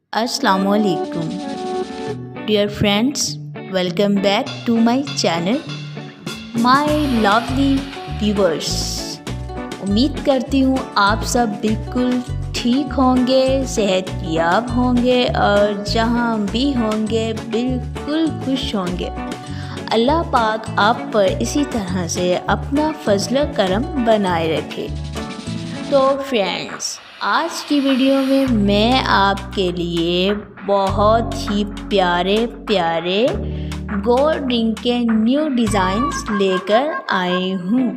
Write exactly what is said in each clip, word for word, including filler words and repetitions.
Assalamualaikum. Dear friends, welcome back to my channel. My lovely viewers. उम्मीद करती हूँ आप सब बिल्कुल ठीक होंगे, सेहतयाब होंगे और जहाँ भी होंगे बिल्कुल खुश होंगे। अल्लाह पाक आप पर इसी तरह से अपना फजल करम बनाए रखे। तो फ्रेंड्स, आज की वीडियो में मैं आपके लिए बहुत ही प्यारे प्यारे गोल्ड रिंग के न्यू डिज़ाइंस लेकर आई हूँ।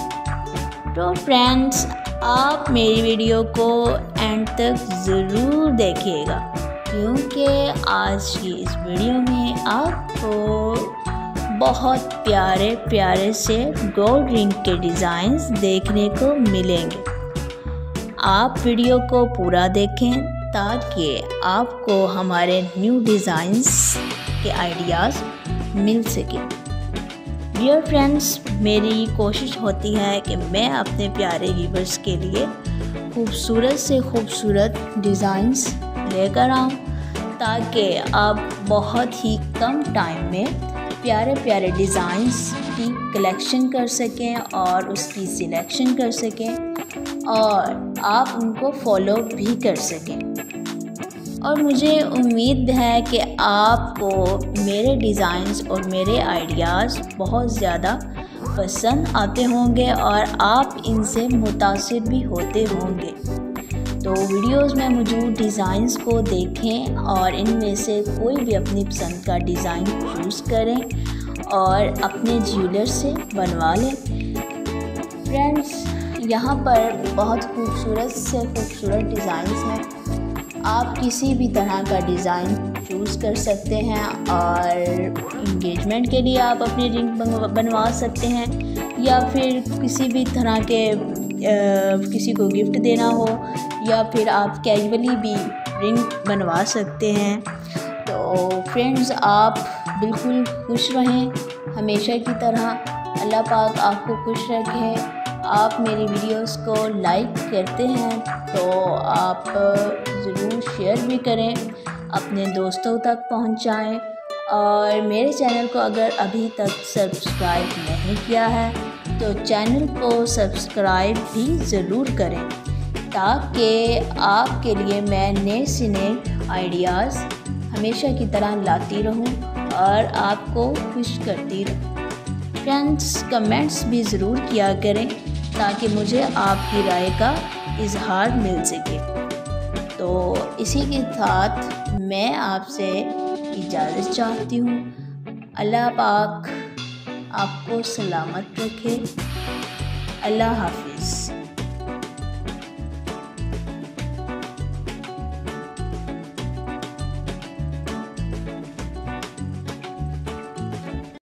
तो फ्रेंड्स, आप मेरी वीडियो को एंड तक ज़रूर देखिएगा, क्योंकि आज की इस वीडियो में आपको बहुत प्यारे प्यारे से गोल्ड रिंग के डिज़ाइंस देखने को मिलेंगे। आप वीडियो को पूरा देखें ताकि आपको हमारे न्यू डिज़ाइंस के आइडियाज़ मिल सके। डियर फ्रेंड्स, मेरी कोशिश होती है कि मैं अपने प्यारे व्यूअर्स के लिए खूबसूरत से खूबसूरत डिज़ाइंस लेकर आऊँ, ताकि आप बहुत ही कम टाइम में प्यारे प्यारे डिज़ाइंस की कलेक्शन कर सकें और उसकी सिलेक्शन कर सकें और आप उनको फॉलो भी कर सकें। और मुझे उम्मीद है कि आपको मेरे डिज़ाइंस और मेरे आइडियाज़ बहुत ज़्यादा पसंद आते होंगे और आप इनसे मुतासिर भी होते होंगे। तो वीडियोस में मौजूद डिज़ाइंस को देखें और इनमें से कोई भी अपनी पसंद का डिज़ाइन चूज़ करें और अपने ज्वेलर से बनवा लें। फ्रेंड्स, यहाँ पर बहुत खूबसूरत से खूबसूरत डिज़ाइंस हैं। आप किसी भी तरह का डिज़ाइन चूज़ कर सकते हैं और इंगेजमेंट के लिए आप अपनी रिंग बनवा सकते हैं, या फिर किसी भी तरह के आ, किसी को गिफ्ट देना हो, या फिर आप कैजुअली भी रिंग बनवा सकते हैं। तो फ्रेंड्स, आप बिल्कुल खुश रहें हमेशा की तरह। अल्लाह पाक आपको खुश रखे। आप मेरी वीडियोस को लाइक करते हैं तो आप ज़रूर शेयर भी करें, अपने दोस्तों तक पहुंचाएं, और मेरे चैनल को अगर अभी तक सब्सक्राइब नहीं किया है तो चैनल को सब्सक्राइब भी ज़रूर करें, ताकि आपके लिए मैं नए से नए आइडियाज़ हमेशा की तरह लाती रहूं और आपको खुश करती रहूं। फ्रेंड्स, कमेंट्स भी ज़रूर किया करें ताकि मुझे आपकी राय का इजहार मिल सके। तो इसी के साथ मैं आपसे इजाज़त चाहती हूँ। अल्लाह पाक आपको सलामत रखे। अल्लाह हाफिज़।